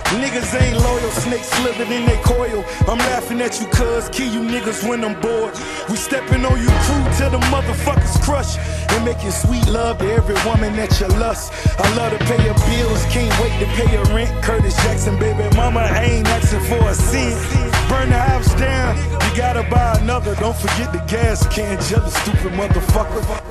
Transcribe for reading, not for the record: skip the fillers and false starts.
Niggas ain't loyal, snakes slithered in they coil. I'm laughing at you cuz, kill you niggas when I'm bored. We stepping on you crew till the motherfuckers crush. And making sweet love to every woman that you lust. I love to pay your bills, can't wait to pay your rent. Curtis Jackson, baby mama, I ain't asking for a cent. Burn the house down, you gotta buy another. Don't forget the gas can, jealous stupid motherfucker.